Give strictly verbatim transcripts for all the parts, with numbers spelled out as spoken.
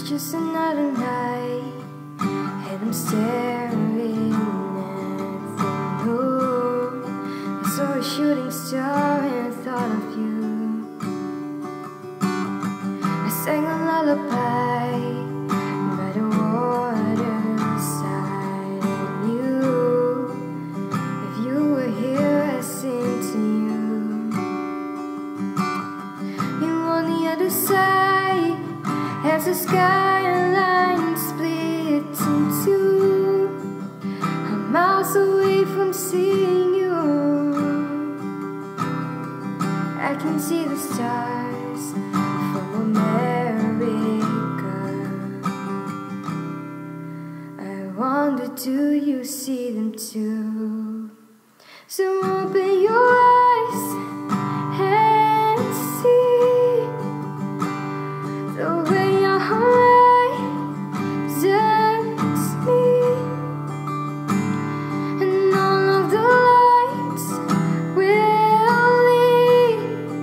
just another night, and I'm staring at the moon. I saw a shooting star and I thought of you. I sang a lullaby by the waterside, and you, if you were here, I'd sing to you. You on the other side, as the skyline split in two, I'm miles away from seeing you. I can see the stars from America. I wonder, do you see them too? So open your eyes and see the way your horizons me, and all of the lights will lead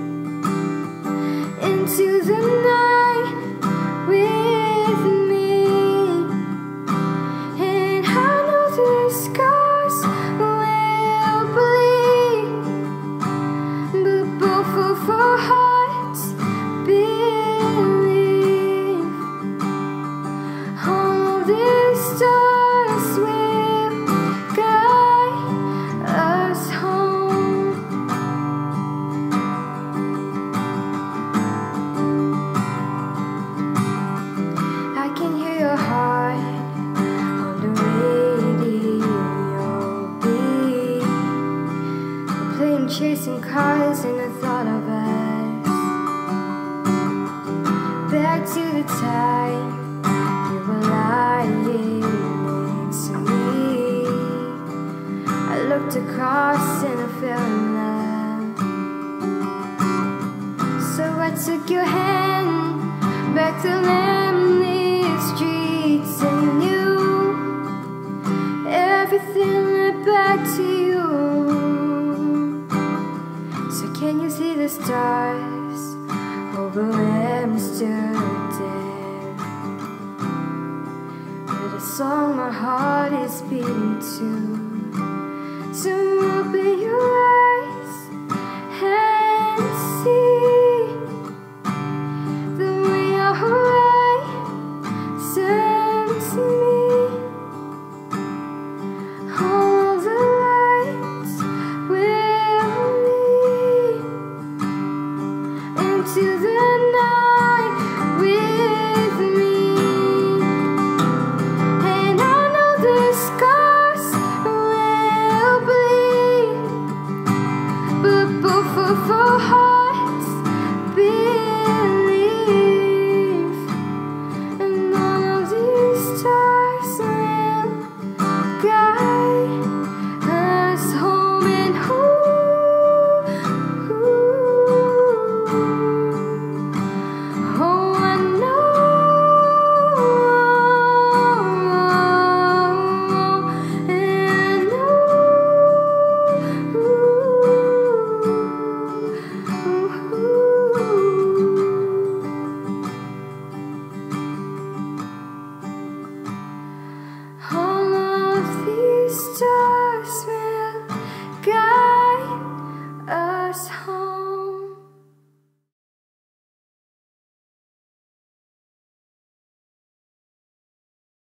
into the night with me. And I know the scars will bleed, but both of our hearts believe. All of these stars will guide us home. I can hear your heart on the radio beat, playing chasing cars and the thought of us. Back to the time you were lying next to me. I looked across and I fell in love. So I took your hand back to landlit streets, and you, everything led back to you. So can you see the stars over Amsterdam, with a song my heart is beating to? So open your eyes and see the way your horizons meet. All the lights will lead into the night with me. And I know the scars will bleed, but both of our hearts believe. And all of these stars will guide us home. And who, oh, I know, and all of these stars will guide us home.